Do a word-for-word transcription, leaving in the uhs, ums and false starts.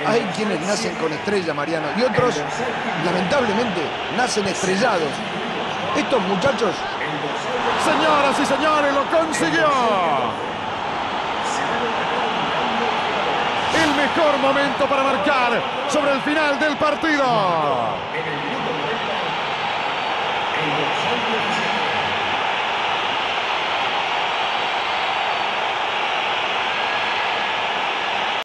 Hay quienes nacen con estrella, Mariano, y otros, lamentablemente, nacen estrellados. Estos muchachos... Señoras y señores, lo consiguió. El mejor momento para marcar sobre el final del partido.